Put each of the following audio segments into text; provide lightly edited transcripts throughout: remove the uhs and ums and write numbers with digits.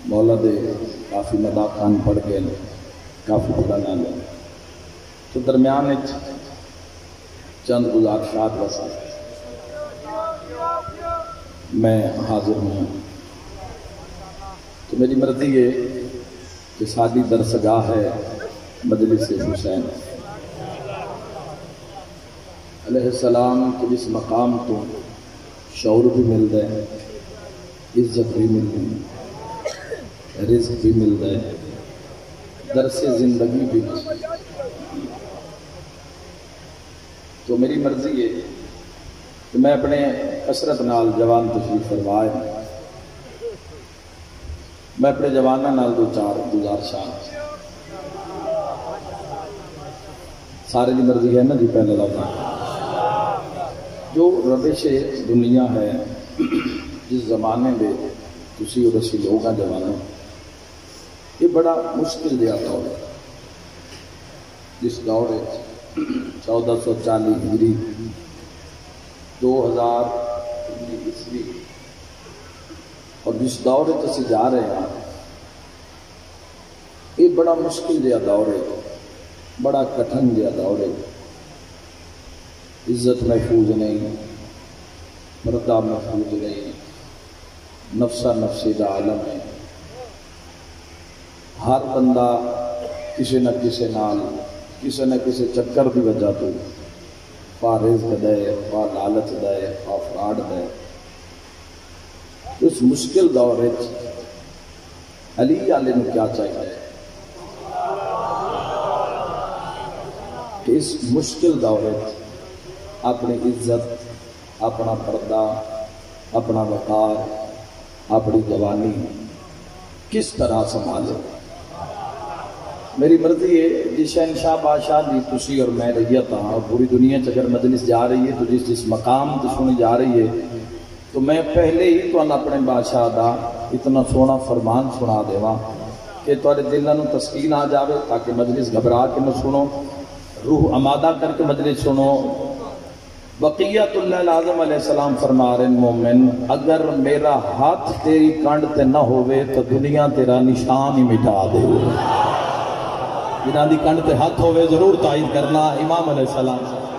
مولا دے کافی مداخان پڑھ گئے کافی پڑھنا لے تو درمیان چند گزارشات وسا میں حاضر ہوں تو میری مرضی ہے کہ ساری درسگاہ ہے مجلس حسین علیہ السلام کے جس مقام تو شعور بھی مل رہے عزت بھی مل رہی رزق بھی مل رہے درس زندگی بھی مل رہی تو میری مرضی ہے کہ میں اپنے کثرت نال جوان تشریف فرمائے میں اپنے جوانہ نال دو چار گزارشات سارے دی مرضی ہے نا جی پہلے لفظ جو روش دنیا ہے جس زمانے میں تسی اور اسی لوگ ہیں جوانوں یہ بڑا مشکل دیا دور ہے جس دور ہے 1440 ہجری 2019 عیسوی اور جس دور میں تسی جا رہے ہیں یہ بڑا مشکل دیا دور ہے بڑا کٹھن دیا دور ہے عزت محفوظ نہیں پردہ محفوظ نہیں نفسہ نفسی دا عالم ہے ہر بندہ کسی نہ کسی نال کسی نہ کسی چکر کی وجہ تو خواہ رزق دے خواہ لالچ دے خواہ فراڈ دے اس مشکل دور علی والے نے کیا چاہیے کہ اس مشکل دور اپنی عزت اپنا پردہ اپنا وقار اپنی جوانی کس طرح سنبھالے میری مرضی ہے جس شہنشاہ بادشاہ دی تسی اور میں رہیت ہاں اور پوری دنیا اگر مجلس جا رہی ہے تو جس مقام تو سنی جا رہی ہے تو میں پہلے ہی تو اپنے بادشاہ دا اتنا سونا فرمان سنا دیواں کہ تھوڑے دلوں تسکین آ جاوے تاکہ مجلس گھبرا کے نہ سنو روح آمادہ کر کے مجلس سنو بقیت اللہ العظم علیہ السلام فرما رہے مومن اگر میرا ہاتھ تیری کنڈ تے نہ ہوئے تو دنیا تیرا نشان ہی مٹا دے جنہاں دی کنڈ تے ہاتھ ہوئے ضرور تائید کرنا امام علیہ السلام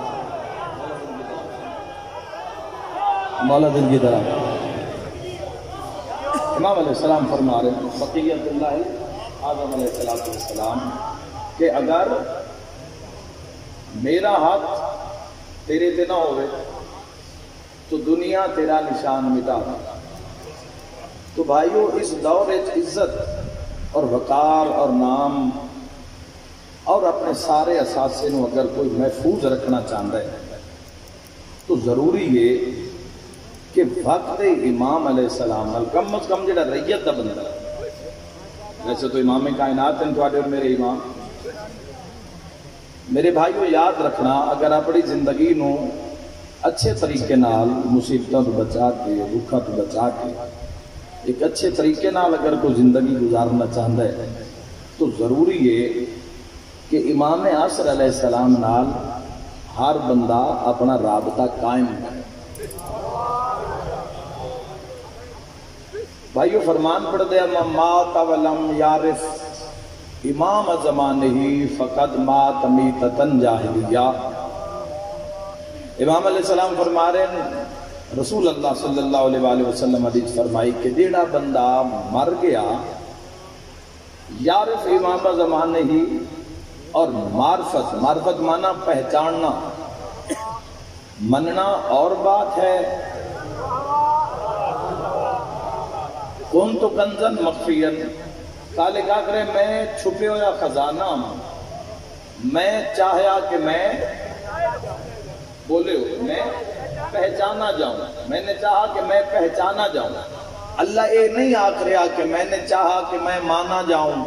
مولا دل کی طرح امام علیہ السلام فرما رہے ہیں بقیت اللہ العظم علیہ السلام کہ اگر میرا ہاتھ تیرے تے نہ ہوئے تو دنیا تیرا نشان مٹا دے تو بھائیو اس دور عزت اور وقار اور نام اور اپنے سارے اثاثے نو اگر کوئی محفوظ رکھنا چاہتا ہے تو ضروری ہے کہ وقت امام علیہ السلام کم از کم جڑا ریت دا بندہ ویسے تو امام کائنات ہیں تواڈے اور میرے امام میرے بھائیو یاد رکھنا اگر اپنی زندگی نو اچھے طریقے نال مصیبتوں تو بچا کے دکھاں تو بچا کے ایک اچھے طریقے نال اگر کوئی زندگی گزارنا چاہتا ہے تو ضروری ہے کہ امام عصر علیہ السلام نال ہر بندہ اپنا رابطہ قائم کرے بھائیو فرمان پڑھ دیا مات ولم یارف امام زمانہی فقد مات میتتن جاہلیہ امام علیہ السلام فرما رہے ہیں رسول اللہ صلی اللہ علیہ وآلہ وسلم حدیث فرمائی کہ جیڑا بندہ مر گیا یارف امام زمانہی اور معرفت مانا پہچاننا مننا اور بات ہے کون تو کنزن مخفین تالے کہا کرے میں چھپے ہویا خزانہ ہوں میں چاہیا کہ میں بولے ہو میں پہچانا جاؤں میں نے چاہا کہ میں پہچانا جاؤں اللہ یہ نہیں آکھ رہا کہ میں نے چاہا کہ میں مانا جاؤں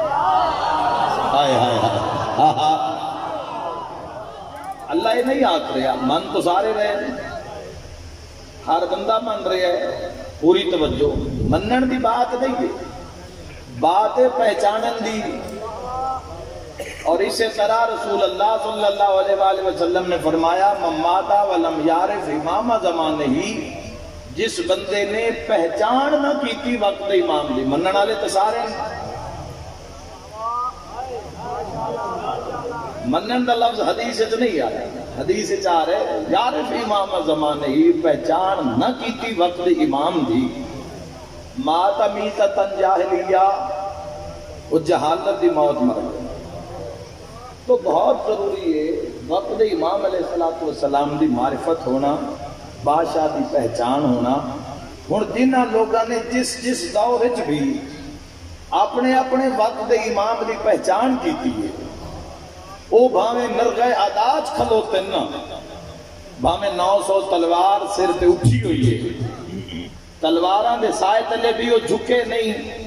اللہ یہ نہیں آکھ رہا من تو سارے رہے ہر بندہ من رہا ہے پوری توجہ منن دی بات نہیں ہے بات پہچانن دی اور اسی طرح رسول اللہ صلی اللہ علیہ وآلہ وسلم نے فرمایا من ماتا ولم یعرف امام زمانہ ہی جس بندے نے پہچان نہ کیتی وقت دے امام دی، منن والے تے سارے منن دا لفظ حدیث وچ نہیں آ رہا، حدیث وچ آ رہا ہے یعرف امام زمانے ہی، پہچان نہ کیتی وقت دے امام دی، مات میتۃ جاہلیہ، وہ جہالت دی موت مر گئی۔ تو بہت ضروری ہے وقت دے امام علیہ السلام دی معرفت ہونا، بادشاہ دی پہچان ہونا۔ ہن جنہاں لوگاں نے جس جس دور وچ بھی اپنے اپنے وقت دے امام دی پہچان کیتی ہے، او بھاویں مرغے عداج کھلوتے نا، بھاویں 900 تلوار سر تے اٹھی ہوئی ہے، تلواراں دے سائے تلے بھی وہ جھکے نہیں۔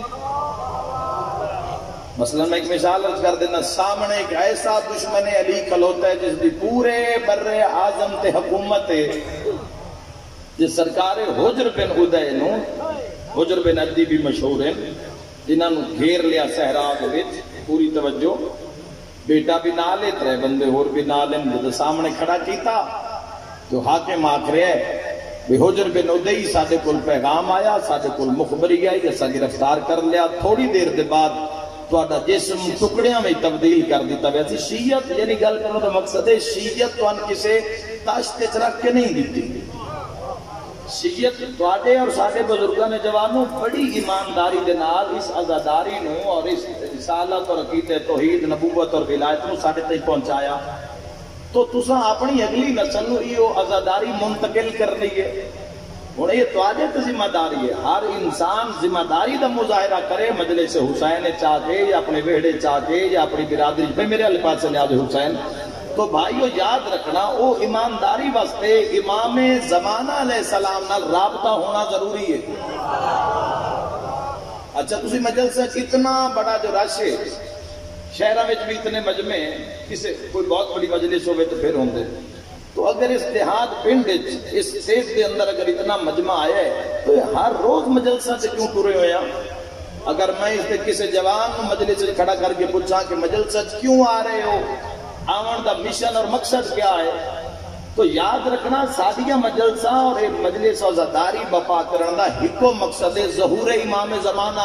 مثلا میں ایک مثال عرض کر دینا، سامنے ایک ایسا دشمن علی کھلوتا ہے جس دی پورے بر اعظم تے حکومت ہے، جس سرکار حجر بن ادے نو، حجر بن ادی بھی مشہور ہیں، جنہاں نو گھیر لیا صحرا دے وچ، پوری توجہ، بیٹا بھی نالے، ترے بندے اور بھی نالے، جب سامنے کھڑا کیتا تو حاکم آکھ رہے ہے بھی حجر بن ادی ساڈے کول پیغام آیا، ساڈے کول مخبری آئی، اسا گرفتار کر لیا، تھوڑی دیر دے بعد تہاڈا جسم ٹکڑیاں میں تبدیل کر دیتا ویسی شیعت، یعنی گل کرنے کا مقصد ہے شیعت تو ان کسے تاشت وچ رکھ کے نہیں دیتی۔ شیعت تواڈے اور ساڈے بزرگاں نے جوانوں بڑی ایمانداری دے نال اس عزاداری نو اور اس رسالت اور عقیدت توحید نبوت اور ولایت نو ساڈے تک پہنچایا، تو تساں اپنی اگلی نسل نو یہ عزاداری منتقل کرنی ہے۔ ہوں یہ تواڈے تے ذمہ داری ہے، ہر انسان ذمہ داری دا مظاہرہ کرے، مجلس حسین چاہ کے یا اپنے ویڑے چاہ کے یا اپنی برادری پہ میرے والے پاس چلے آدھے حسین، تو بھائیو یاد رکھنا وہ ایمانداری واسطے امام زمانہ علیہ السلام نال رابطہ ہونا ضروری ہے۔ اچھا تسی مجلس اتنا بڑا جو رش ہے، شہرہ وچ بھی اتنے مجمع کسی کوئی بہت بڑی مجلس ہوئے تو پھر ہوندے، تو اگر اس دیہات پنڈ اس سیز کے اندر اگر اتنا مجمع آیا ہے تو یہ ہر روز مجلسہ سے کیوں ٹرے ہوئے ہیں؟ اگر میں اس سے کسی جوان کو مجلس سے کھڑا کر کے پوچھا کہ مجلسہ کیوں آ رہے ہو، آمن دا مشن اور مقصد کیا ہے، تو یاد رکھنا سادیہ مجلسہ اور ایک مجلس عزاداری بپا کرن دا ہکو مقصد ہے ظہور امام زمانہ۔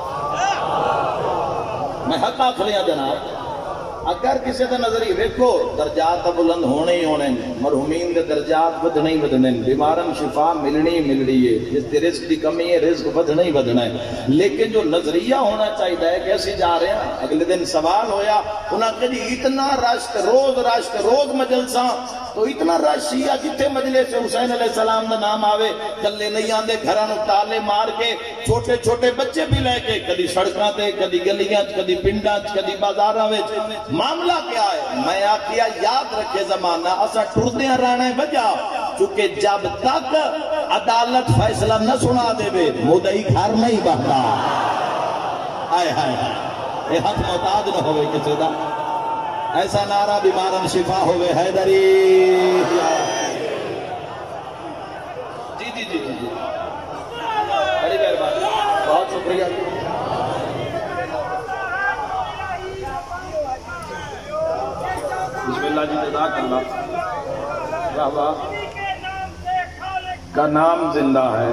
میں حق آخریاں جناب، اگر کسی دے نظری ویکھو درجات بلند ہونے ہی ہونے، مرحومین دے درجات بدھنے ہی بدھنے، بیمارن شفا ملنی ہی ملنی ہے، جس دی رزق دی کمی ہے رزق بدھنے ہی بدھنا ہے، لیکن جو نظریہ ہونا چاہیے ہے کہ اسی جا رہے ہیں۔ اگلے دن سوال ہویا، انہاں کہ جی اتنا رشت روز مجلساں، تو اتنا رش شیعہ جتھے مجلس حسین علیہ السلام دا نام آوے کلے نہیں آندے، گھراں نوں تالے مار کے چھوٹے چھوٹے بچے بھی لے کے، کدی سڑکاں تے کدی گلیاں کدی پنڈاں کدی بازاراں وچ۔ معاملہ کیا ہے؟ میں آکھیا یاد رکھے زمانہ اسا ٹردیاں رہنا وجہ، چونکہ جب تک عدالت فیصلہ نہ سنا دے وے مدعی گھر نہیں بہتا۔ آئے ہائے اے ہاتھ محتاج نہ ہوئے کسی دا، ایسا نعرہ بیمارن شفا ہوئے حیدری۔ جی جی جی جی بڑی مہربانی، بہت شکریہ۔ بسم اللہ جی، جزاک اللہ، واہ واہ، کا نام زندہ ہے،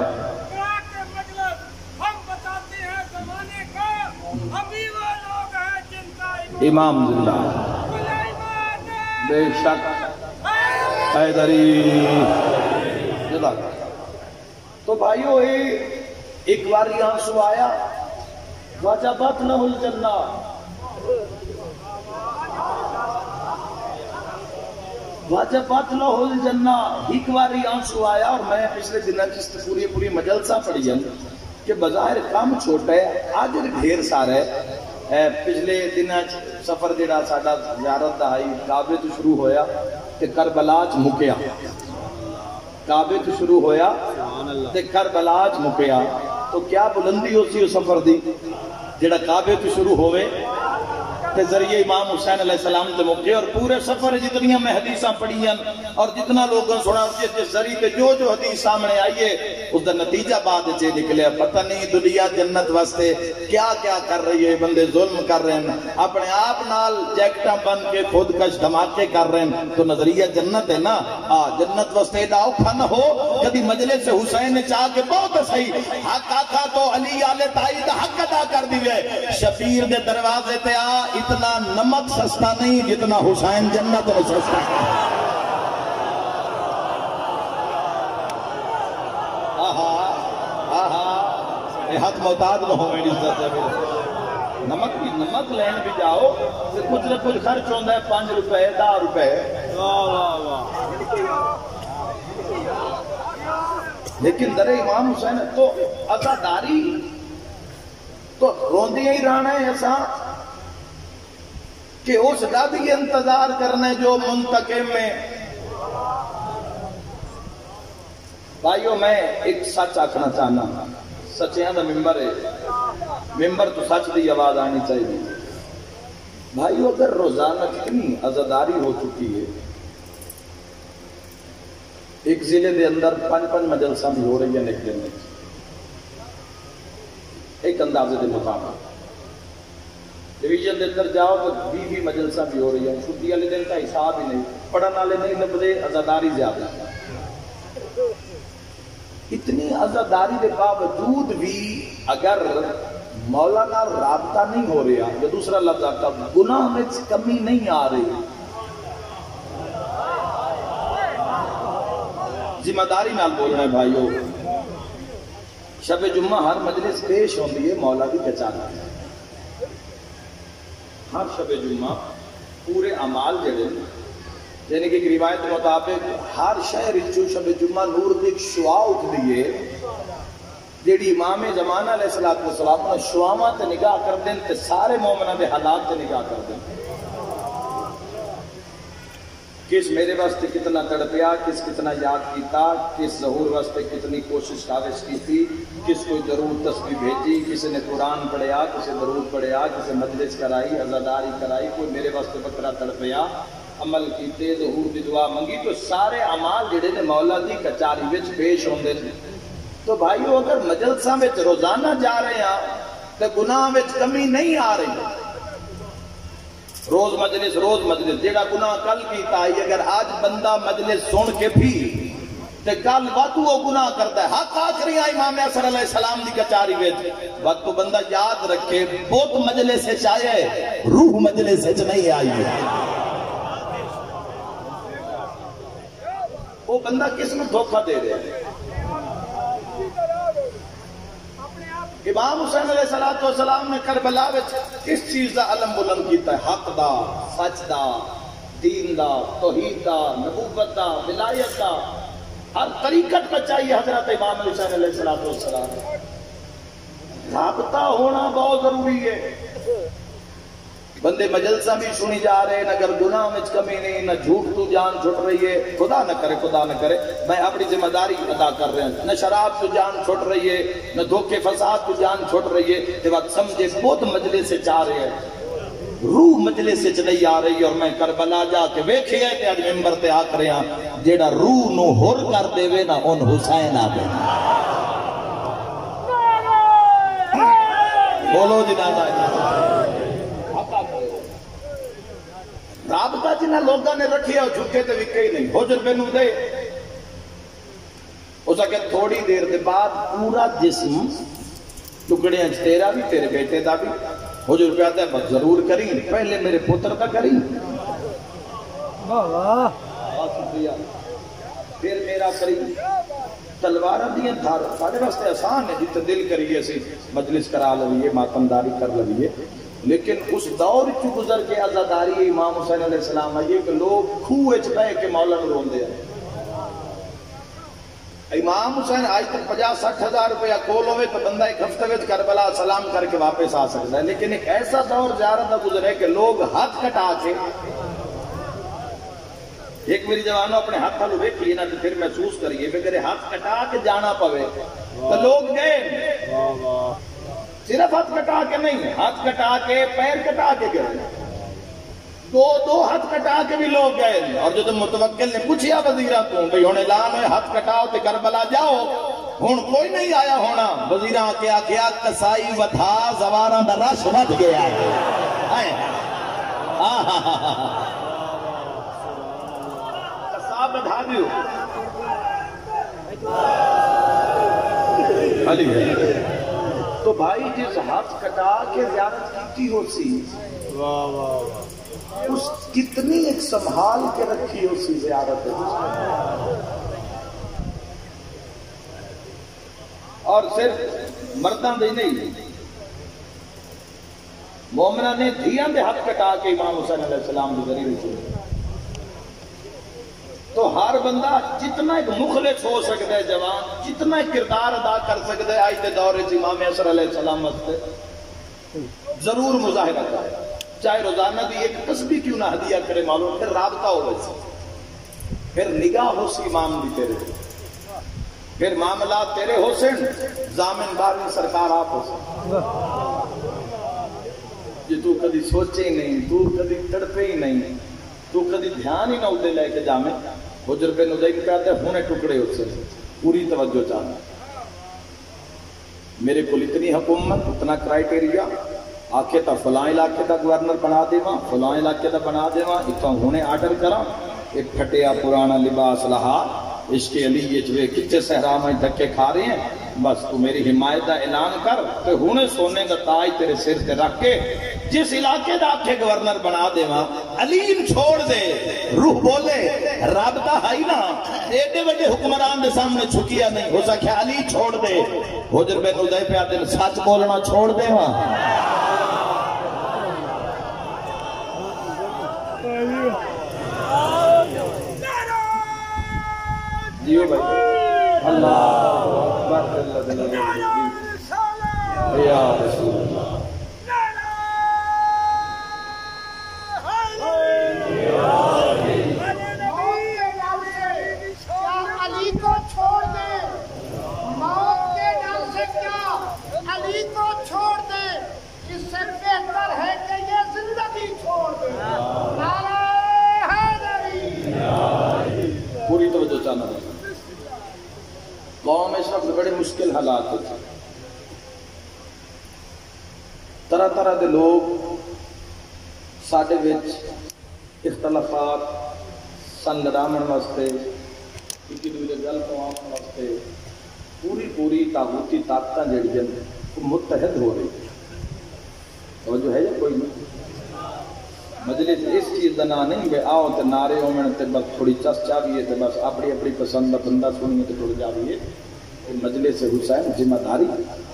امام زندہ ہے، بے شک حیدری۔ جزاک اللہ۔ تو بھائیو ایک بار یہاں سو آیا، وجبت لہ الجنہ، وجبت لہ الجنہ، ایک بار یہاں سو آیا۔ اور میں پچھلے دنوں جس پوری مجلسہ پڑھی ہے کہ بظاہر کام چھوٹا ہے، آج ڈھیر سارا ہے۔ پچھلے دنوں سفر جڑا ساڈا زیارت دا ہے، کعبے تو شروع ہویا تے کربلا چ مکیا، کعبے تو شروع ہویا تے کربلا چ مکیا، تو کیا بلندی ہو سی اس سفر دی جڑا کعبے تو شروع ہوئے تے ذریعے امام حسین علیہ السلام تے موقع اور پورے سفر جتنی میں حدیثاں پڑھی ہیں اور جتنا لوگوں سنا جس ذریعے جو حدیث سامنے آئیے اس دا نتیجہ بعد چے نکلے پتہ نہیں دنیا جنت واسطے کیا کیا کر رہی ہے بندے ظلم کر رہے ہیں اپنے آپ نال جیکٹاں بن کے خودکش دھماکے کر رہے ہیں تو نظریہ جنت ہے نا جنت واسطے دا اوکھا نہ ہو کبھی مجلس حسین نے چاہ کے بہت صحیح حق آکھا تو علی آلے تائی دا حق ادا کر دیوے شبیر دے دروازے تے اتنا نمک سستا نہیں جتنا حسین جنت میں سستا ہے ہاتھ محتاج نہ ہو میری عزت ہے نمک لین بھی جاؤ کچھ نہ کچھ خرچ ہوتا ہے 5 روپے 10 روپے لیکن در امام حسین تو عزاداری تو روندی ہی رہنا ہے ایسا کہ اس کا بھی انتظار کرنے جو منتقم میں بھائیو میں ایک سچ آکھنا چاہنا سچیاں دا ممبر ہے ممبر تو سچ دی آواز آنی چاہیے بھائیو اگر روزانہ کتنی عزاداری ہو چکی ہے ایک ضلع دے اندر 5 مجلساں بھی ہو رہی ہیں ایک دن میں ایک اندازے دے مطابق ڈویژن دے اندر جاؤ تو 20 مجلساں بھی ہو رہی ہیں چھٹی والے دن کا حساب ہی نہیں پڑھن والے نہیں لبدے عزاداری زیادہ اتنی عزاداری کے باوجود بھی اگر مولانا رابطہ نہیں ہو رہا یا دوسرا لفظ آتا گناہ میں کمی نہیں آ رہی ذمہ داری نال بولنا ہے بھائیو شب جمعہ ہر مجلس پیش ہوندی ہے مولا کی کچانا ہر شب جمعہ پورے اعمال جڑے یعنی کہ روایت مطابق ہر شہر شب جمعہ نور دی ایک شعاع اٹھدی ہے جیڑی امام زمانہ علیہ السلام نے شعاواں تے نگاہ کر دیں تے سارے مومناں دے حالات تے نگاہ کر دیں کس میرے واسطے کتنا تڑپیا کس کتنا یاد کیتا کس ظہور واسطے کتنی کوشش کاوش کی تھی کس کوئی درود تسبیح بھیجی کسی نے قرآن پڑھیا کسی درود پڑھیا کسی مجلس کرائی عزاداری کرائی کوئی میرے واسطے بکرا تڑپیا عمل کیتے ظہور دی دعا منگی تو سارے اعمال جڑے نے مولا دی کچاری وچ پیش ہوندے نے تو بھائیو اگر مجلساں وچ روزانہ جا رہے ہیں تے گناہ وچ کمی نہیں آ رہی روز مجلس جیڑا گناہ کل کیتا ہے اگر آج بندہ مجلس سن کے بھی تے کل وقت وہ گناہ کرتا ہے حق آخری امام حسن علیہ السلام دی کچاری وچ وقت بندہ یاد رکھے بہت مجلس سے آئے روح مجلس سے نہیں آئی ہے وہ بندہ کس میں دھوکہ دے رہے ہیں امام حسین علیہ السلام نے کربلا وچ کس چیز دا علم بلند کیتا ہے حق دا سچ دا دین دا توحید دا نبوت دا ولایت دا ہر طریقت بچائی حضرت امام حسین علیہ السلام رابطہ ہونا بہت ضروری ہے بندے مجلسہ بھی سنی جا رہے ہیں اگر گناہ میں کمی نہیں نہ جھوٹ تو جان چھٹ رہی ہے خدا نہ کرے میں اپنی ذمہ داری ادا کر رہے ہیں نہ شراب تو جان چھٹ رہی ہے نہ دھوکے فساد تو جان چھٹ رہی ہے یہ بات سمجھے بہت مجلس سے چاہ رہے ہیں روح مجلس سے نہیں آ رہی اور میں کربلا جا کے ویکھیا تے اج ممبر تے آکھ رہے ہیں جیڑا روح نو ہور کر دے وے نا اون حسین آ دے بولو جنازہ رابطہ جنہ لوگاں نے رکھی ہے جھکے تے وکے ہی نہیں حجر بینو دے اس کہ تھوڑی دیر دے بعد پورا جسم ٹکڑے تیرا بھی تیرے بیٹے دا بھی حجر پہ آتا ہے بس ضرور کریں پہلے میرے پتر کا کریں پھر میرا کریں تلوارہ دیاں تھار ساڑھے واسطے آسان ہے جتنے دل کریے سی مجلس کرا لویے ماتمداری کر لویے لیکن اس دور کی گزر کے عزاداری امام حسین علیہ السلام آئیے کہ لوگ کھوئے چھپے کے مولا نو رون دے امام حسین آج تک 50-60 ہزار روپیہ کول ہوئے تو بندہ ایک ہفتے میں کربلا سلام کر کے واپس آ سکتا ہے لیکن ایک ایسا دور زیارت گزرے کہ لوگ ہاتھ کٹا کے ایک میری جوانوں اپنے ہاتھ ہلو دیکھیے نا تو پھر محسوس کریے کہ ہاتھ کٹا کے جانا پوے تو لوگ گئے صرف ہاتھ کٹا کے نہیں ہاتھ کٹا کے پیر کٹا کے گئے دو ہاتھ کٹا کے بھی لوگ گئے، اور جو متوکل نے پوچھیا وزیرہ تو بھئی ہن اعلان ہوئے ہاتھ کٹاؤ تے کربلا جاؤ، ہن کوئی نہیں آیا ہونا، وزیرہ کے آکھیا کسائی ودھا زواراں دا رش ود گیا ہے، کسا بدھا دیو علی ہے تو بھائی جس ہاتھ کٹا کے زیارت کیتی ہو سی اس کتنی ایک سنبھال کے رکھی ہو سی زیارت، اور صرف مرداں دے نہیں، مومنہ نے دھیاں دے ہاتھ کٹا کے امام حسین علیہ السلام دے ذریعے سے، تو ہر بندہ جتنا ایک مخلص ہو سکتا ہے جوان، جتنا ایک کردار ادا کر سکتا ہے آج کے دور سے امام حسن علیہ السلام واسطے ضرور مظاہرہ کرے، چاہے روزانہ بھی ایک تسبیح کیوں نہ ہدیہ کرے معلوم، پھر رابطہ ہو ویسے، پھر نگاہ ہو سی امام بھی تیرے، پھر معاملات تیرے ہو سن، ضامن بارمی سرکار آپ ہو سن، جی تو کدی سوچے ہی نہیں، تو کدی تڑپے ہی نہیں، تو کدی دھیان ہی نہ ادھے لے کے جامے، حجر بن ادھائی کہتے ہیں ہونے ٹکڑے اس سے پوری توجہ چاہنا، میرے کو اتنی حکومت اتنا کرائیٹیریا، آکھے تا فلاں علاقے دا گورنر بنا دے ماں، فلاں علاقے دا بنا دے ماں، اتنا ہونے آرڈر کرا، ایک پھٹیا پرانا لباس لہا، عشق علی یہ جوے کچھے صحرا میں دھکے کھا رہے ہیں، بس تو میری حمایت دا اعلان کر، تو ہونے سونے دا تاج تیرے سر تے رکھ کے جس علاقے دا آکھے گورنر بنا دے ماں، علیم چھوڑ دے، روح بولے، رابطہ ہائی نا، ایڈے وڈے حکمران دے سامنے چھکیا نہیں، ہو سکیا علی چھوڑ دے، حجر بن ادھائی پہ آتے سچ بولنا چھوڑ دے ماں، جیو بھائی اللہ اکبر اللہ یا رسول اللہ علی کو چھوڑ دے، موت کے ڈر سے کیا علی کو چھوڑ دے، اس سے بہتر ہے کہ یہ زندگی چھوڑ دے، نعرہ حیدری، پوری توجہ چاہنا ہے، قوم اس وقت بڑے مشکل حالات ہوتے، طرح طرح دے لوگ ساڈے وچ اختلافات سن لڑاون واسطے، ایک دوسرے گل پواون واسطے پوری طاغوتی طاقتاں جڑیاں متحد ہو رہی ہیں، توجہ ہے یا کوئی نہیں؟ مجلس اس چیز کا نام نہیں کہ آؤ تے نعرے ہومن تے بس تھوڑی چس چاہیے تے بس اپنی اپنی پسند کا بندہ سنیے تے ٹر جائیے، مجلس حسین ذمہ داری،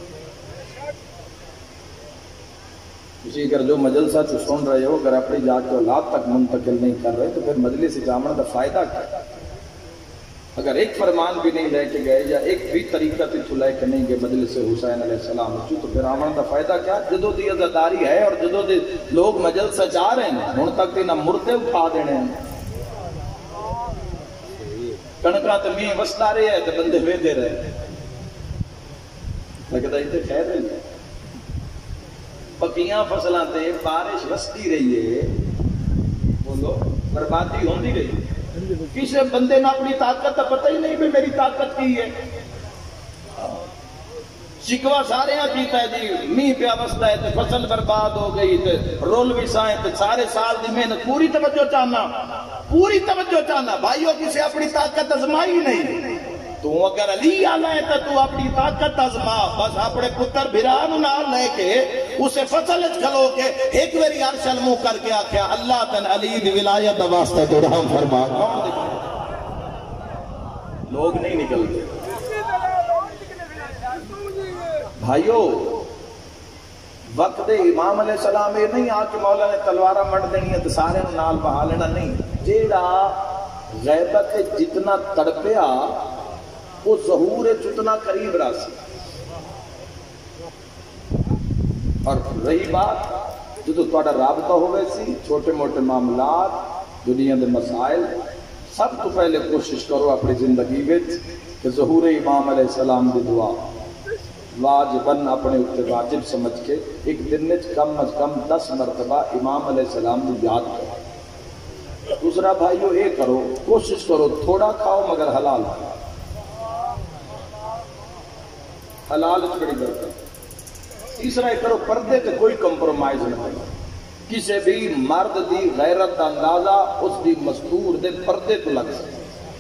اسی اگر جو مجلسہ چ سن رہے ہو اگر اپنی ذات کو اولاد تک منتقل نہیں کر رہے تو پھر مجلس جامن کا فائدہ کیا؟ اگر ایک فرمان بھی نہیں لے کے گئے یا ایک بھی طریقہ تیتھو لے کے نہیں گئے مجلس حسین علیہ السلام تو پھر آمن کا فائدہ کیا؟ جدو دی عزاداری ہے اور جدو دی لوگ مجلسہ جا رہے ہیں ہن تک نہ مردے اٹھا دینے ہیں، کنکاں تے میہ وسدا رہے ہیں تے بندے ویندے رہے ہیں، لگدا تے خیر نہیں، پکیاں فصلاں تے بارش وسدی رہی ہے، بولو بربادی ہوندی رہی ہے، کسی بندے نہ اپنی طاقت کا پتہ ہی نہیں بھی میری طاقت کی ہے، شکوہ سارے ہاں کیتا ہے جی میہ پیا وسدا ہے تے فصل برباد ہو گئی تے رول بھی سائیں تے سارے سال دی محنت، پوری توجہ چاہنا بھائیو، کسی اپنی طاقت ازمائی نہیں، تو اگر علی آنا ہے تو اپنی طاقت ازما، بس اپنے پتر بھران نال لے کے اسے فصل کھلو کے ایک ویری عرش المو کر کے آکھیا اللہ تن علی دی ولایت واسطے درہم فرما، لوگ نہیں نکلتے بھائیو، وقت امام علیہ السلام یہ نہیں آ کہ مولا نے تلوارہ مٹ دینی ہے تو سارے نال بہا لینا، نہیں، جیڑا غیبت جتنا تڑپیا وہ ظہور جتنا قریب راسی، اور رہی بات جو تھوڑا رابطہ ہوئے سی چھوٹے موٹے معاملات دنیا دے مسائل، سب تو پہلے کوشش کرو اپنی زندگی وچ کہ ظہور امام علیہ السلام دی دعا واجباً اپنے اوپر واجب سمجھ کے ایک دن وچ کم از کم 10 مرتبہ امام علیہ السلام دی یاد کرو، دوسرا بھائیو یہ کرو، کوشش کرو تھوڑا کھاؤ مگر حلال کھاؤ، حلال بڑی برکت۔ تیسرا یہ کرو پردے تے کوئی کمپرومائز نہ کرو، کسی بھی مرد دی غیرت دا اندازہ اس دی مستور دے پردے تو لگ سکے۔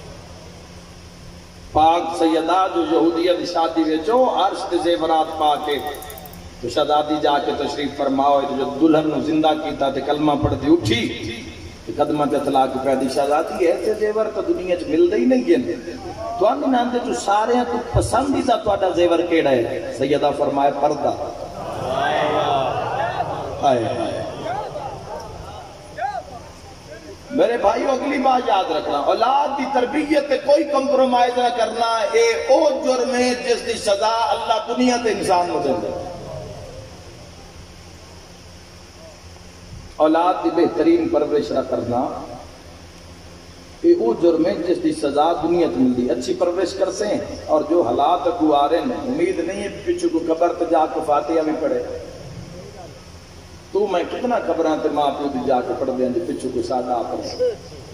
پاک سیدہ جو یہودیہ دی شادی وچوں عرش تے زیورات پا کے تو شہزادی جا کے تشریف فرماؤ، جو دلہن نو زندہ کیتا تے کلمہ پڑھتی اٹھی قدمہ تے طلاق پہ دی شہزادی ایسے زیور تو دنیا چ ملدے ہی نہیں ہیں، تو آنی ناندے جو سارے ہیں تو پسندیدہ تہاڈا زیور کیڑا ہے؟ سیدہ فرمائے پردہ۔ ہائے ہائے میرے بھائیو، اگلی بات یاد رکھنا، اولاد دی تربیت تے کوئی کمپرومائز نہ کرنا، اے او جرم ہے جس دی سزا اللہ دنیا تے انسان نو دیندا۔ اولاد دی بہترین پرورش نہ کرنا اے او جرم ہے جس دی سزا دنیا تے ملدی۔ اچھی پرورش کر سیں اور جو حالات کو آ رہے ہیں، امید نہیں ہے پیچھے کو قبر تے جا کے فاتحہ بھی پڑھے۔ تو میں کتنا قبراں تے ماں پیو دی جا کے پڑھ دیاں جی پیچھے کو سادہ پڑھ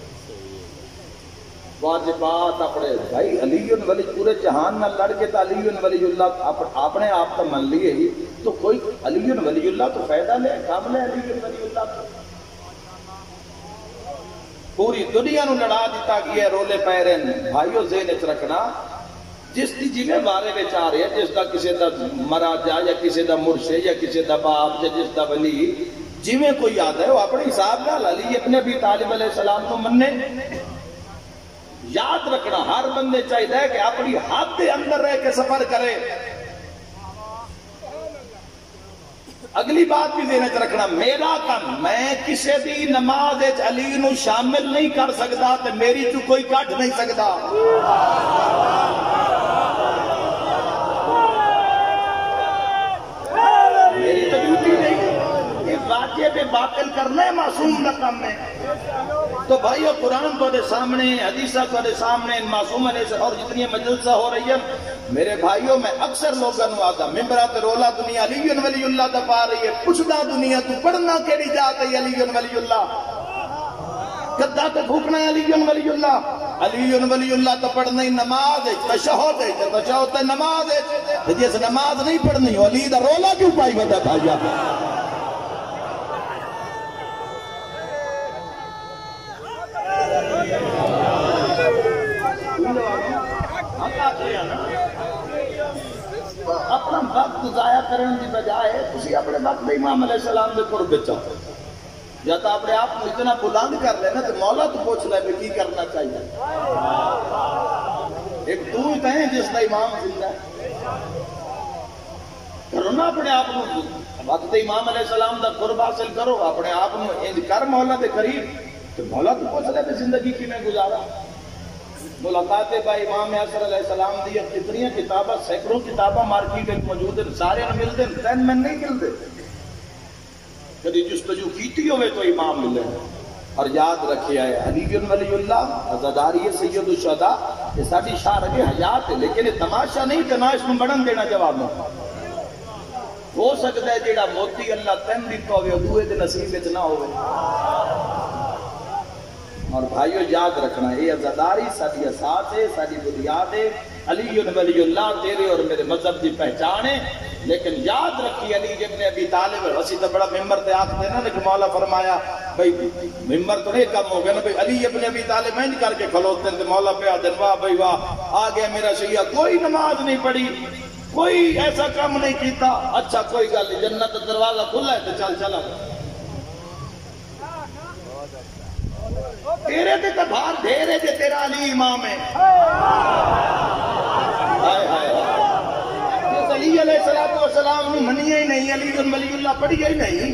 واجبات اپنے بھائی علی ولی پورے جہان نہ لڑ کے تو علی ولی اللہ اپنے آپ کا من لیے ہی تو کوئی علی ولی اللہ تو فائدہ لے کام لے علی ولی اللہ تو پوری دنیا نو لڑا دیتا گیا رولے پے رہے۔ بھائیو ذہن وچ رکھنا، جس دی جویں بارے وچ آ رہے ہیں، جس دا کسی دا مراجع یا کسی دا مرشد یا کسی دا باپ یا جس دا ولی جویں کوئی یاد ہے وہ اپنے حساب نال علی ابن ابی طالب علیہ السلام کو مننے۔ یاد رکھنا ہر بندے چاہیے کہ اپنی حد کے اندر رہ کے سفر کرے۔ اگلی بات بھی ذہن وچ رکھنا، میرا کم میں کسی بھی نماز علی نو شامل نہیں کر سکتا تے میری تو کوئی کٹ نہیں سکتا۔ میری تو ڈیوٹی نہیں، یہ واجب باطل کرنا ہے معصوم کا کام ہے۔ تو بھائیو قرآن تو سامنے، حدیثہ تو سامنے، معصوم علیہ السلام اور جتنی مجلسہ ہو رہی ہے میرے بھائیو، میں اکثر لوگوں نے آتا ممبرات رولا دنیا علی ولی اللہ دا پا رہی ہے، پوچھدا دنیا تو پڑھنا کیڑی جات ہے علی ولی اللہ، کدا تے بھوکنا ہے علی ولی اللہ، علی ولی اللہ تو پڑھنا ہی نماز ہے، تشہد ہے، تشہد تے نماز ہے، جس نماز نہیں پڑھنی ہو علی دا رولا کیوں پائی بتا بھائیا؟ اپنا وقت ضائع کرنے کی بجائے تسی اپنے وقت امام علیہ السلام دے قرب وچ آؤ، یا تو اپنے آپ کو اتنا بلند کر لینا تو مولا تو پوچھ لے کی کرنا چاہیے۔ ایک تو ہی کہیں جس کا امام زندہ ہے، کرو نا اپنے آپ کو وقت امام علیہ السلام دا قرب حاصل کرو، اپنے آپ کو انج کر مولا دے قریب، تو مولا تو پوچھ لے کہ زندگی کی میں گزارا۔ ملاقات با امام حسن علیہ السلام دی کتنی کتاباں، سینکڑوں کتاباں مارکیٹ میں موجود ہیں، سارے ملتے ہیں، تین میں نہیں ملتے، کبھی جستجو کیتی ہوئے تو امام ملے۔ اور یاد رکھے آئے علی ولی اللہ عزاداری سید الشہداء، یہ ساری شارگ حیات ہے، لیکن یہ تماشا نہیں کہ نہ اس میں بڑھن دینا جواب میں ہو سکتا ہے جیڑا موتی اللہ تین دیتا ہوئے دوئے دے نصیب اتنا ہوئے۔ اور بھائیو یاد رکھنا یہ عزاداری ساری اساس ہے، ساری بنیاد ہے، علی ولی اللہ تیرے اور میرے مذہب کی پہچان ہے۔ لیکن یاد رکھی علی ابن ابی طالب، اسی تو بڑا ممبر تے آکھتے نا کہ مولا فرمایا بھائی ممبر تو نہیں کم ہو گیا نا بھائی علی ابن ابی طالب میں کر کے کھلوتے ہیں، مولا پہ آدھن واہ بھائی واہ آ گیا میرا شیعہ، کوئی نماز نہیں پڑھی، کوئی ایسا کام نہیں کیتا، اچھا کوئی گل نہیں، جنت دروازہ کھلا ہے تو چل چلا تیرے تے تبھار دھیرے جے تیرا علی امام ہے۔ ہائے ہائے جس علی علیہ السلام نے منیا ہی نہیں، علی ولی اللہ پڑھی ہی نہیں،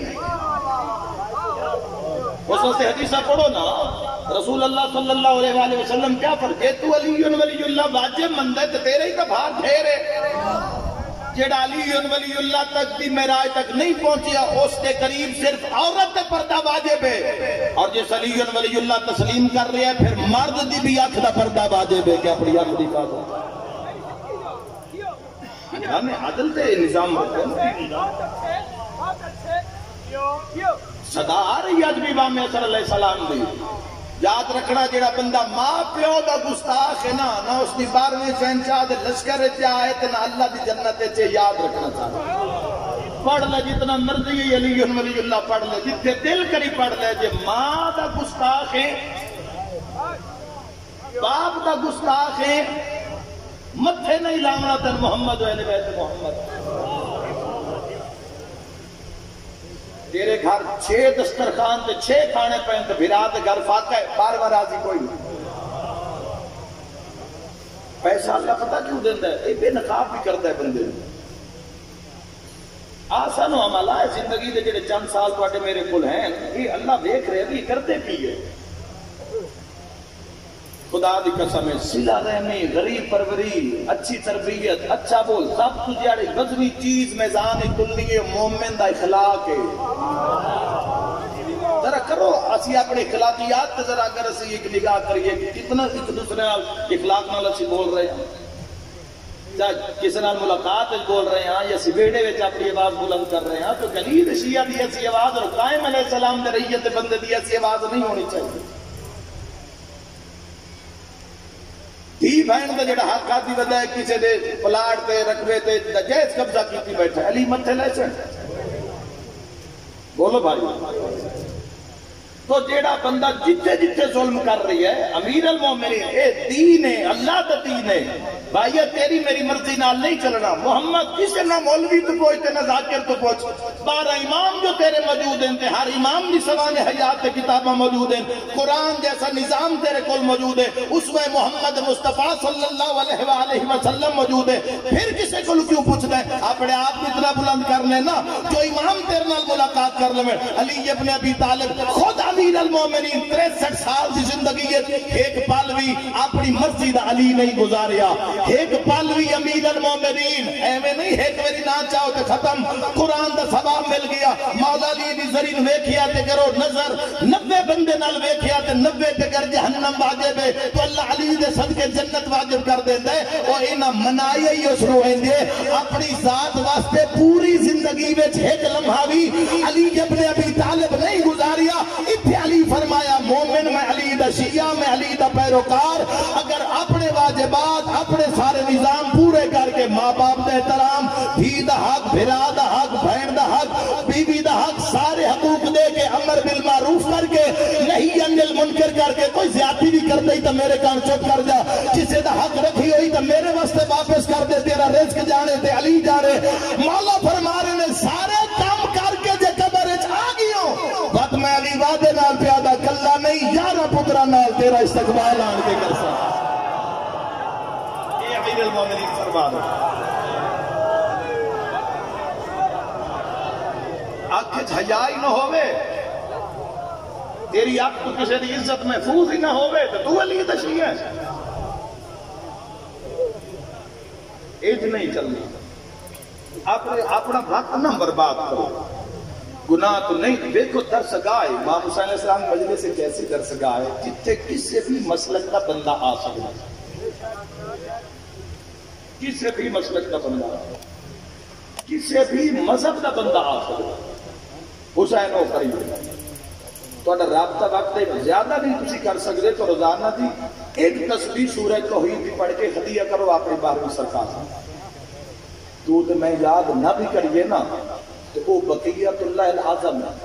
اس وقت حدیثہ پڑھو نا رسول اللہ صلی اللہ علیہ وسلم کیا فرمایا، تو علی ولی اللہ واجب مند ہے تو تیرے ہی تبھار دھیرے، جیڑا علی ولی اللہ تک دی معراج تک نہیں پہنچیا اس کے قریب صرف عورت تے پردہ واجب ہے، اور جس علی ولی اللہ تسلیم کر رہے ہیں پھر مرد دی بھی آنکھ دا پردہ واجب ہے کہ اپنی آنکھ دی حفاظت۔ ہمیں عدل تے نظام رکھیں، صدا آ رہی آج بھی امام حسن علیہ السلام دی، یاد رکھنا جڑا بندہ ماں پیو دا گستاخ ہے نہ اس کی 12ویں شہنشاہ دے لشکر آئے تے نہ اللہ دی جنت چ، یاد رکھنا چاہتا پڑھ لے جتنا مرضی علی ولی اللہ پڑھ لے جتنے دل کری پڑھ لے، جے ماں دا گستاخ ہے باپ دا گستاخ ہے متھے نہیں لاؤنا تن محمد و اہل بیت محمد۔ تیرے گھر 6 دسترخوان تے 6 کھانے پہن تے بھرا تے گھر فاقہ ہے 12 راضی کوئی نہیں۔ پیسہ اللہ پتہ کیوں دیتا ہے؟ یہ بے نقاب بھی کرتا ہے بندے آسان و عملہ ہے زندگی دے جڑے چند سال پاٹے میرے کل ہیں یہ اللہ دیکھ رہے بھی کرتے بھی ہے۔ خدا دی قسم ہے صلہ رحمی، غریب پروری، اچھی تربیت، اچھا بول، سب کچھ جاڑے غزوی چیز میزان کلی مومن دا اخلاق ہے۔ ذرا کرو اسی اپنے اخلاقیات تے ذرا اگر اسی ایک نگاہ کریے کتنا ایک دوسرے نال اخلاق نال اسی بول رہے ہیں، چاہے کسی نال ملاقات بول رہے ہیں یا سویڑے وچ اپنی آواز بلند کر رہے ہیں، تو گلید شیعہ دی ایسی آواز اور قائم علیہ السلام دے ریت بندے دی ایسی آواز نہیں ہونی چاہیے۔ دھی بہن کا جڑا حق آتی وجہ ہے کسی دے پلاٹ تے رقبے تے ناجائز قبضہ کیتی بیٹھا علی متھے لے سے بولو بھائی۔ تو جیڑا بندہ جتنے جتنے ظلم کر رہی ہے امیر المومنین اے دین ہے اللہ دا دین ہے بھائی تیری میری مرضی نال نہیں چلنا۔ محمد کسی نہ مولوی تو پہنچتے نہ ذاکر تو پہنچ 12 امام جو تیرے موجود ہیں ہر امام کی سوان حیات کتابیں موجود ہیں، قرآن جیسا نظام تیرے کول موجود ہے، اسوہ محمد مصطفیٰ صلی اللہ علیہ وآلہ وسلم موجود ہے، پھر کسی کو کیوں پوچھتا ہے؟ اپنے آپ کو اتنا بلند کر لینا جو امام تیرے نال ملاقات کر لے۔ علی ابن ابی طالب خود امیر المومنین 63 سال کی زندگی ایک پل بھی اپنی مرضی دا علی نہیں گزاریا، ایک پل بھی امیر المومنین ایویں نہیں ایک میری نہ چاہو تے ختم قرآن دا ثواب مل گیا۔ مولا علی دی زرین ویکھیا تے کرو نظر 90 بندے نال ویکھیا تے 90 تے کر جہنم واجب ہے تو اللہ علی دے صدقے جنت واجب کر دیتا ہے۔ اور انہاں منائی ہی اس روئندے اپنی ذات واسطے پوری زندگی وچ ایک لمحہ بھی علی ابن ابی طالب نہیں گزاریا۔ اتھے علی فرمایا مومن میں علی دا شیعہ میں علی دا پیروکار اگر اپنے واجبات اپنے سارے نظام پورے کر کے ماں باپ دا احترام، دھی دا حق، بھرا دا حق، بہن دا حق، بیوی دا حق، سارے حقوق دے کے امر بالمعروف کر کے نہی عن المنکر کر کے کوئی زیادتی بھی کرتے ہی تو میرے کان چپ کر جا، کسے دا حق رکھی ہوئی تو میرے واسطے واپس کر دے، تیرا رزق جانے تے علی جانے۔ مولا فرما رہے نے سارے کام کر کے جے قبر وچ آ گئیوں وقت میں علی وعدے نال پیادا کلا نہیں 11 پترا نال تیرا استقبال آن کے کر سکتا۔ یہ امیر المومنین فرما رہے آنکھ حیائی نہ ہوئے تیری آنکھ تو کسی دی عزت محفوظ ہی نہ ہوئے تو علی دا شیعہ ہے۔ ایج نہیں چلنا، اپنا وقت نہ برباد کرو، گناہ تو نہیں۔ دیکھو درس گاہ امام حسین علیہ السلام مجلس سے کیسی درس گاہ ہے جتنے کسی بھی مسلک کا بندہ آ سکتا ہے، کسی بھی مسلک کا بندہ، کسی بھی مذہب کا بندہ آ سکتا ہے۔ حسین ہو قریب تو رابطہ وقت زیادہ نہیں تسی کر سکتے تو روزانہ دی ایک تسبیح سورہ توحید بھی پڑھ کے ہدیہ کرو اپنی 12ویں سرکار تو میں یاد نہ بھی کریے نا تو وہ بقیت اللہ العظم ہے۔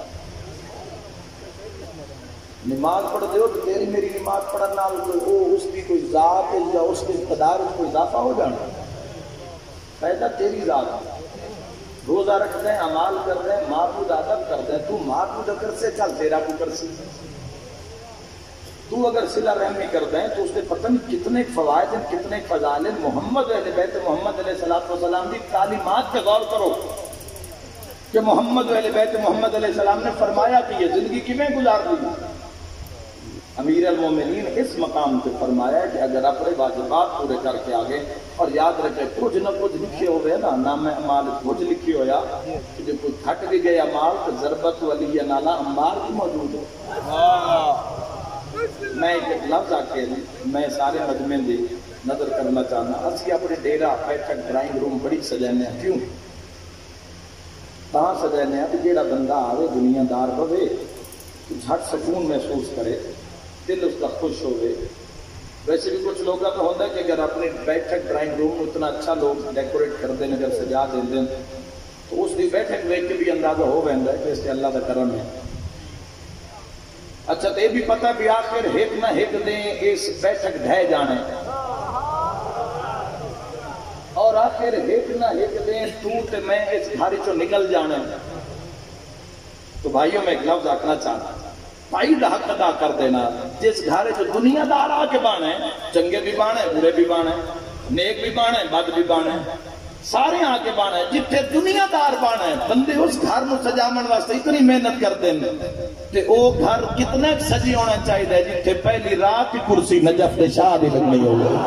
نماز پڑھ دیو تو تیری میری نماز پڑھنا اس کی کوئی ذات یا اس کے اقتدار میں کوئی اضافہ ہو جانا، پیدا تیری ذات ہے۔ روزہ رکھتے ہیں، عمال کرتے ہیں، معبود ادب کرتے ہیں، تو معبود اگر سے چل تیرا کو کر سی، تو اگر صلہ رحمی کرتے ہیں تو اس کے پتہ نہیں کتنے فوائد ہیں، کتنے فضائل ہیں۔ محمد اہل بیت محمد علیہ السلام کی تعلیمات پہ غور کرو کہ محمد اہل بیت محمد علیہ السلام نے فرمایا کہ یہ زندگی کیویں گزار دی۔ امیر المومنین اس مقام پہ فرمایا کہ اگر اپنے واجبات پورے کر کے آگے اور یاد رکھے کچھ نہ کچھ لکھے ہوئے نا نام اعمال کچھ لکھی ہویا کہ جو کچھ تھک بھی گیا مال تو ضربت ولی نالا عمار بھی موجود ہے۔ میں ایک لفظ آ کے میں سارے مجمع دی نظر کرنا چاہنا، اسی اپنے ڈیرا بیٹھک ڈرائنگ روم بڑی سجانے ہیں، کیوں تاں سجانے ہیں کہ جیڑا بندہ آوے دنیا دار ہوئے جھٹ سکون محسوس کرے، دل اس کا خوش ہو گئے. ویسے بھی کچھ لوگوں کا ہوتا ہے کہ اگر اپنے بیٹھک ڈرائنگ روم اتنا اچھا لوگ ڈیکوریٹ کر دیں, اگر سجا دیں تو اس کی بیٹھک دیکھ کے بھی اندازہ ہو گیا ہے کہ اس سے اللہ کا کرم ہے. اچھا تو یہ بھی پتہ بھی آخر ایک نہ ایک دیں اس بیٹھک ڈھہ جانے, اور آخر ایک نہ ایک دیں تو تے میں اس گھر چو نکل جانے. تو بھائیوں میں ایک لفظ آکھنا چاہتا ہوں, بھائی دا حق ادا کر دینا. جس گھر چو دنیا دار آ کے بانے, چنگے بھی بانے برے بھی بانے, نیک بھی بانے بد بھی بانے, سارے آ کے بانے. جتھے دنیا دار بانے بندے اس گھر نو سجامن واسطے اتنی محنت کر دیں کہ او گھر کتنا سجی ہونا چاہیے جتھے پہلی رات کی کرسی نجف دے شاہ دی لگنی ہوگی.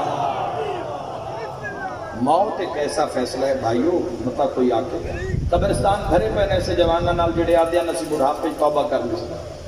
موت ایک ایسا فیصلہ ہے بھائیو, مطلب کوئی آ کے قبرستان بھرے پہ ایسے جوانہ نال جڑے آدھے نسی بڑھاپے توبہ کر لی.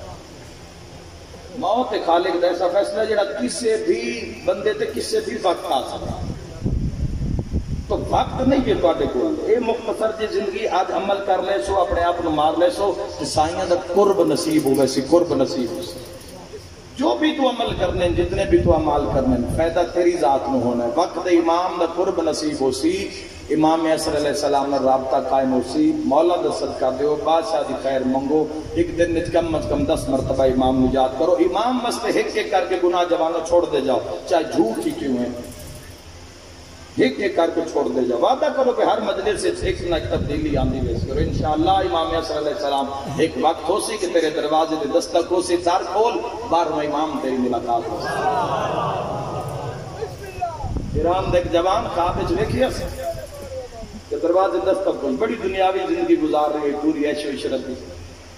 موت ایک خالق دا ایسا فیصلہ ہے جڑا کسے بھی بندے تے کسے بھی وقت آ سکتا. تو وقت نہیں ہے تواڈے کول, اے مختصر جی زندگی آج عمل کر لے سو, اپنے آپ نو مار لے سو, تے سائیاں دا قرب نصیب ہوے سی, قرب نصیب ہو سی. جو بھی تو عمل کرنے, جتنے بھی تو عمال کرنے, فائدہ تیری ذات نو ہونا ہے. وقت امام دا قرب نصیب ہو سی, امام عصر علیہ السلام نے رابطہ قائم ہو سی, مولا دا صدقہ دیو, بادشاہ دی خیر منگو, ایک دن نت کم از کم 10 مرتبہ امام نجات کرو. امام واسطے ہک ایک کر کے گناہ جوانوں چھوڑ دے جاؤ, چاہے جھوٹ ہی کیوں ہے, ایک ایک کر کے چھوڑ دے جاؤ. وعدہ کرو کہ ہر مجلس سے ایک نہ ایک تبدیلی آندی ویس کرو. انشاءاللہ امام عصر علیہ السلام ایک وقت ہو سی کہ تیرے دروازے دے دستک ہو سی, دار کھول, 12واں امام تیری ملاقات ہو سی. ایران دے ایک جوان خواب وچ ویکھیا کہ دروازے دستک ہو, بڑی دنیاوی زندگی گزار رہی ہے, پوری عیش و عشرت دی.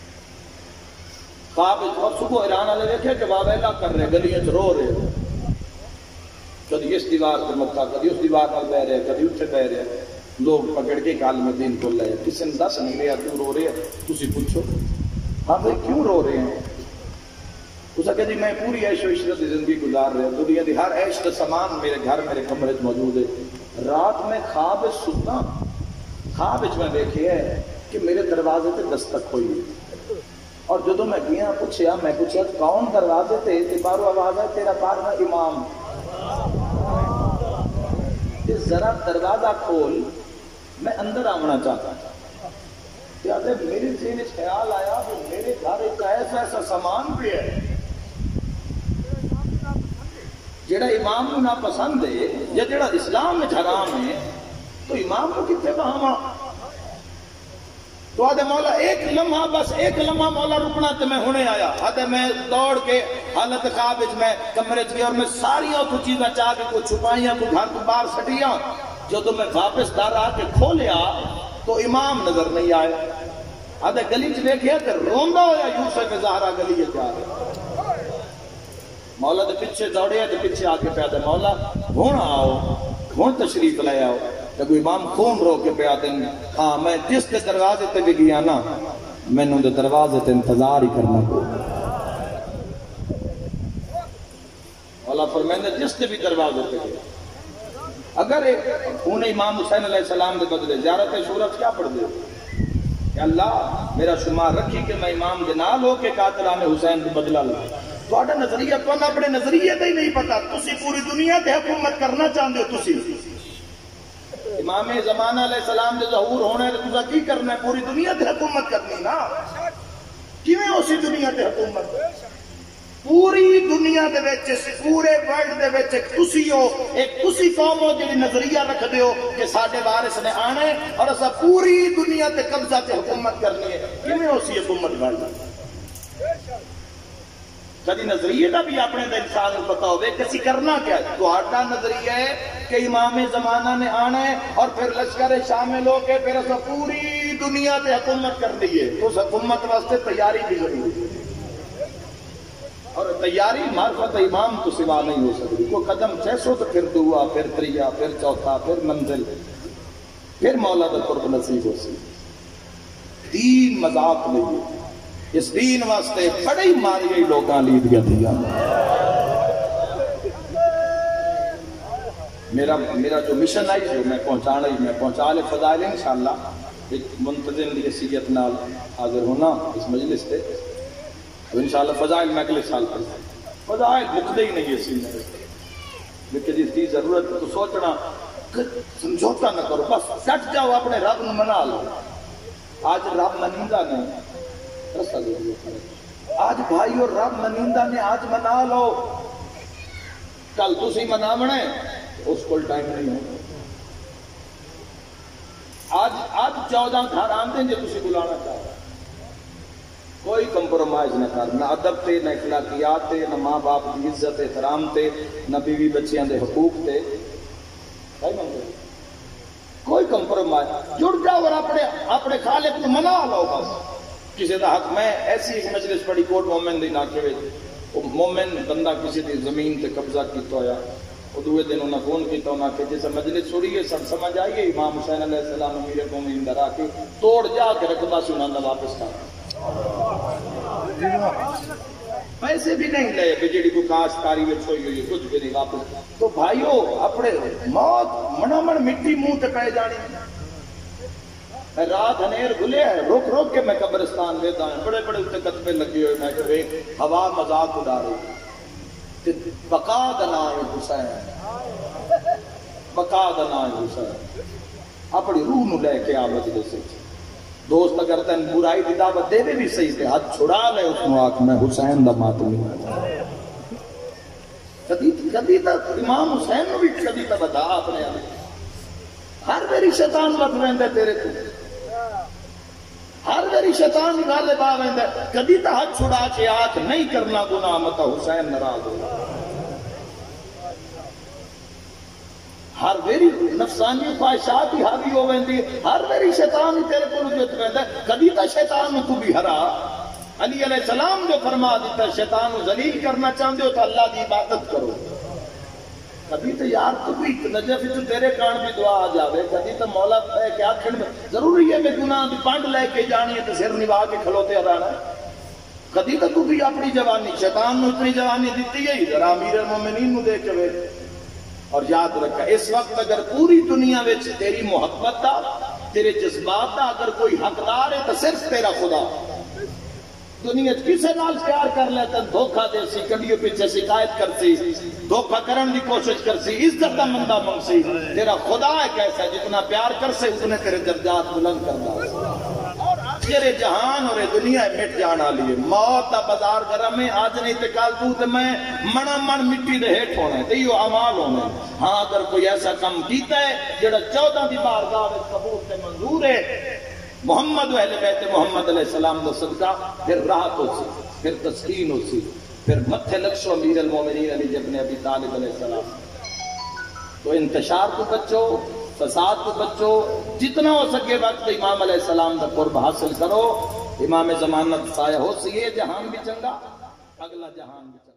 خواب وچ اور صبح ایران والے ویکھیا کہ واویلا کر رہے, گلیاں وچ رو رہے, کدی اس دیوار پر مکہ, کدی اس دیوار پر بہ رہے, کدی اتنے بہ رہے. لوگ پکڑ کے عالم دین کو لے, کسی نے دس نہیں رہا کیوں رو رہے ہیں, تسی پوچھو ہاں بھائی کیوں رو رہے ہیں. اس کہ جی میں پوری عیش و عشرت زندگی گزار رہے ہیں, دنیا دی ہر عیش کا سامان میرے گھر میرے کمرے موجود ہے. رات میں خواب ستا, خواب میں دیکھے ہے کہ میرے دروازے تے دستک ہوئی ہے, اور جدو میں گیا پوچھا کون دروازے تے, بارو آواز ہے تیرا 12واں امام. ذرا دروازہ کھول, میں اندر آنا چاہتا تھا. میرے ذہن خیال آیا کہ میرے گھر ایک ایسا ایسا سامان بھی ہے جڑا امام کو ناپسند ہے یا جڑا اسلام میں حرام ہے, تو امام کو کتنے بہاما. تو آدھے مولا ایک لمحہ, بس ایک لمحہ مولا رکنا, تو میں ہونے آیا. آدھے میں دوڑ کے حالت خواب میں کمرے گیا, اور میں ساریاں کو چیزیں چاہ کے کو چھپائیاں کو گھر کو باہر سٹیاں. جب میں واپس در آ کے کھولیا تو امام نظر نہیں آئے. آدھے گلی چ دیکھے تو روندا ہوا یوسف زہرا گلی جا رہا. مولا دے پیچھے دوڑے تو پیچھے آ کے پیا, مولا ہوں آؤ, ہوں تشریف لے آؤ. جب امام خون رو کے پیا دیں, ہاں میں جس کے دروازے تے بھی گیا نا, میں نے دے دروازے تے انتظار ہی کرنا کو. مولا فرمائے جس کے بھی دروازے تے گیا, اگر انہیں امام حسین علیہ السلام دے بدلے زیارت شورت کیا پڑھ دے کہ اللہ میرا شمار رکھی کہ میں امام دے نال ہو کے قاتلان حسین دے بدلہ لوں. تو آڈا نظریہ تو اپنے نظریہ دے ہی نہیں پتا, تسی پوری دنیا تے حکومت کرنا چاہتے ہو. تسی امام زمانہ علیہ السلام دے ظہور ہونے تو تسا کی کرنا ہے, پوری دنیا تے حکومت کرنی نا. کیویں اسی دنیا تے حکومت, پوری دنیا دے وچ, پورے ورلڈ دے وچ تسی ہو, ایک تسی قوم ہو جڑی نظریہ رکھدے ہو کہ ساڈے وارث نے آنا ہے اور اسا پوری دنیا تے قبضہ تے حکومت کرنی ہے. کیویں اسی حکومت کرنا؟ کدی نظریے کا بھی اپنے انسان کو پتا ہوئے کہ اسی کرنا کیا ہے. تو آٹا نظریہ ہے کہ امام زمانہ نے آنا ہے اور پھر لشکر شامل ہو کے پھر اسا پوری دنیا تے حکومت کر دیئے. تو اس حکومت واسطے تیاری بھی ضروری ہے, اور تیاری معرفت امام تو سوا نہیں ہو سکتی. کوئی قدم 600 تو پھر دعا, پھر تریا, پھر چوتھا, پھر منزل, پھر مولا دا قرب نصیب ہو سی. دین مذاق نہیں ہے, اس دین واسطے بڑے ہی ماری گئی لوگاں لید گیا دیا. میرا جو مشن ہے جو میں پہنچانا ہی, میں پہنچا لے فضائل انشاءاللہ. ایک منتظم دی حیثیت نال حاضر ہونا اس مجلس سے, اب انشاءاللہ فضائل میں اگلے سال کرتا. فضائل مکتے ہی نہیں ہے سینے لیکن جس کی ضرورت ہے تو سوچنا سمجھوتا نہ کرو، بس ڈٹ جاؤ، اپنے رب نو منا لو۔ آج رب منیندہ نہیں، آج بھائی اور رب منیندہ نے آج منا لو، کل تسی مناونا ہے اس کو ٹائم نہیں ہے۔ آج 14 گھر آندے جو تسی بلانا چاہو، کوئی کمپرومائز نہ کر، نہ ادب تے، نہ اخلاقیات تے، نہ ماں باپ کی عزت احترام تے، نہ بیوی بچیاں دے حقوق تے، کوئی کمپرومائز، جڑ جاؤ اور اپنے خالق کو منا لو بس۔ کسی دا حق، میں ایسی ایک مجلس پڑھی کوٹ مومن دی علاقے وچ، مومن بندہ کسی دی زمین تے قبضہ کیتا ہویا، وہ دوے دن انہاں فون کیتا، انہاں کہ جیسے مجلس سنی ہے سب سمجھ آئیے، امام حسین علیہ السلام امیر قوم اندر آ کے توڑ جا کے رکھتا سی، انہاں نے واپس کر پیسے بھی نہیں لے کہ جیڑی کو کاشتکاری میں چھوئی ہوئی کچھ بھی نہیں واپس۔ تو بھائیو اپنے موت منامن مٹی منہ تے پہ جانی، رات انیر گھلے ہے، روک روک کے میں قبرستان لیتا ہوں، بڑے بڑے اتنے کتبے لگی ہوئے، میں کہ ہوا مذاق اڑا رہی، بقا دنائے حسین، بقا دنائے حسین، اپنی روح نو لے کے آ مجلس سے۔ دوست اگر تین برائی دی دعوت دے بھی صحیح تے ہاتھ چھڑا لے اس نو آکھ میں حسین دا ماتمی ہوں۔ کدی تک امام حسین نو بھی کدی تک بتا اپنے آنے، ہر میری شیطان مت ویندے تیرے تو، ہر میری شیطان غالب آ ویندے، کدی تک ہاتھ چھڑا کے آکھ نہیں کرنا گناہ متا حسین ناراض ہوگا۔ ہر ویری نفسانی خواہشات ہی حاوی ہو ویندی، ہر ویری شیطان ہی تیرے کو جت ویندا، کدی تا شیطان تو بھی ہرا۔ علی علیہ السلام جو فرما دیتا ہے شیطان کو ذلیل کرنا چاہتے ہو تو اللہ دی عبادت کرو، کبھی تو یار تو بھی نجف تو تیرے کان بھی دعا آ جاوے، کبھی تو مولا ہے کہ آخر میں ضروری ہے میں گناہ دی پانڈ لے کے جانی ہے تو سر نبا کے کھلوتے رہنا، کبھی تو بھی اپنی جوانی شیطان نے اتنی جوانی دیتی ہے ذرا امیر المومنین نو دیکھ کے، اور یاد رکھا اس وقت اگر پوری دنیا میں تیری محبت دا تیرے جذبات دا اگر کوئی حقدار ہے تو صرف تیرا خدا۔ دنیا کسے نال پیار کر لیتا دھوکہ دے سی، کبھی پیچھے شکایت کر سی، دھوکہ کرن دی کوشش کر سی، عزت دا مندہ منگ سی، تیرا خدا ہے کیسا جتنا پیار کر سے اتنے تیرے درجات بلند کر دا۔ تیرے جہان اور دنیا مٹ جانا لیے، موت دا بازار گرم ہے، آج نہیں تکال تو میں منا من مٹی دے ہیٹ ہونا ہے، تو یہ عمال ہونا ہے۔ ہاں اگر کوئی ایسا کم کیتا ہے جڑا 14 دی بارگاہ میں قبول سے منظور ہے، محمد و اہل بیت محمد علیہ السلام دا صدقہ، پھر راحت ہو سی، پھر تسکین ہو سی، پھر متھے لکشو امیر المومنین علی ابن ابی طالب علیہ السلام۔ تو انتشار کو بچو، فساد کو بچو، جتنا ہو سکے وقت امام علیہ السلام دا قرب حاصل کرو، امام زمانت سایہ ہو سی، یہ جہان بھی چنگا، اگلا جہان بھی چنگا۔